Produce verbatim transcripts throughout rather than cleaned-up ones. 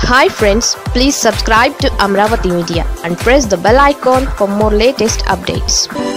Hi friends, please subscribe to Amaravathi Media and press the bell icon for more latest updates.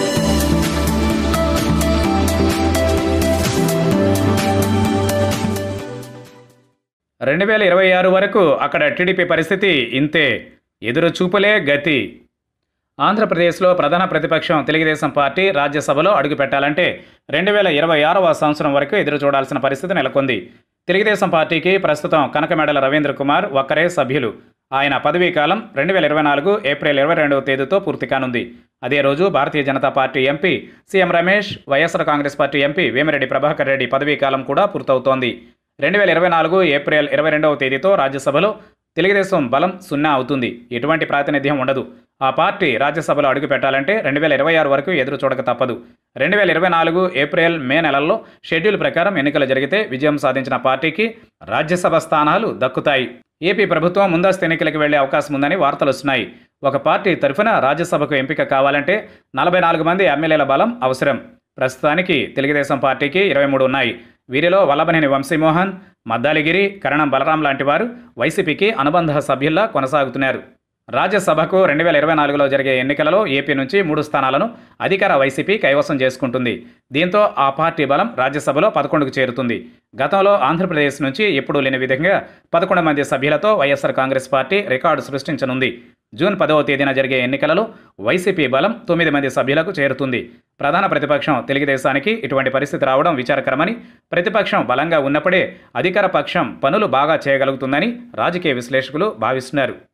రెండు వేల ఇరవై ఆరు వరకు అక్కడ టీడీపీ పరిస్థితి ఇంతే, ఎదురు చూపులే గతి. ఆంధ్రప్రదేశ్లో ప్రధాన ప్రతిపక్షం తెలుగుదేశం పార్టీ రాజ్యసభలో అడుగుపెట్టాలంటే రెండు వేల ఇరవై ఆరవ సంవత్సరం వరకు ఎదురు చూడాల్సిన పరిస్థితి నెలకొంది. తెలుగుదేశం పార్టీకి ప్రస్తుతం కనకమేడల రవీంద్ర కుమార్ ఒక్కరే సభ్యులు. ఆయన పదవీ కాలం రెండు వేల ఇరవై నాలుగు ఏప్రిల్ ఇరవై రెండవ తేదీతో పూర్తి కానుంది. అదే రోజు Bharatiya Janata party MP CM Ramesh, YSR Congress party MP Vemireddy Prabhakar Reddy పదవీ కాలం కూడా పూర్తవుతోంది. రెండు వేల ఇరవై నాలుగు ఏప్రిల్ ఇరవై రెండవ తేదీతో రాజ్యసభలో తెలుగుదేశం బలం సున్నా అవుతుంది. ఎటువంటి ప్రాతినిధ్యం ఉండదు. ఆ పార్టీ రాజ్యసభలో అడుగు పెట్టాలంటే రెండు వేల ఇరవై ఆరు వరకు ఎదురు చూడక తప్పదు. రెండు వేల ఇరవై నాలుగు ఏప్రిల్ మే నెలల్లో షెడ్యూల్ ప్రకారం ఎన్నికలు జరిగితే విజయం సాధించిన పార్టీకి రాజ్యసభ స్థానాలు దక్కుతాయి. ఏపీ ప్రభుత్వం ముందస్తు ఎన్నికలకు వెళ్లే అవకాశం ఉందని వార్తలు వస్తున్నాయి. ఒక పార్టీ తరఫున రాజ్యసభకు ఎంపిక కావాలంటే నలభై నాలుగు మంది ఎమ్మెల్యేల బలం అవసరం. ప్రస్తుతానికి తెలుగుదేశం పార్టీకి ఇరవై మూడు ఉన్నాయి. వీరిలో వల్లభనేని వంశీమోహన్, మద్దాలిగిరి, కరణం బలరాం లాంటి వారు వైసీపీకి అనుబంధ సభ్యుల్లా కొనసాగుతున్నారు. రాజ్యసభకు రెండు వేల ఇరవై నాలుగులో జరిగే ఎన్నికలలో ఏపీ నుంచి మూడు స్థానాలను అధికార వైసీపీ కైవసం చేసుకుంటుంది. దీంతో ఆ పార్టీ బలం రాజ్యసభలో పదకొండుకు చేరుతుంది. గతంలో ఆంధ్రప్రదేశ్ నుంచి ఎప్పుడూ లేని విధంగా పదకొండు మంది సభ్యులతో వైఎస్ఆర్ కాంగ్రెస్ పార్టీ రికార్డు సృష్టించనుంది. జూన్ పదవ తేదీన జరిగే ఎన్నికలలో వైసీపీ బలం తొమ్మిది మంది సభ్యులకు చేరుతుంది. ప్రధాన ప్రతిపక్షం తెలుగుదేశానికి ఇటువంటి పరిస్థితి రావడం విచారకరమని, ప్రతిపక్షం బలంగా ఉన్నప్పుడే అధికార పక్షం పనులు బాగా చేయగలుగుతుందని రాజకీయ విశ్లేషకులు భావిస్తున్నారు.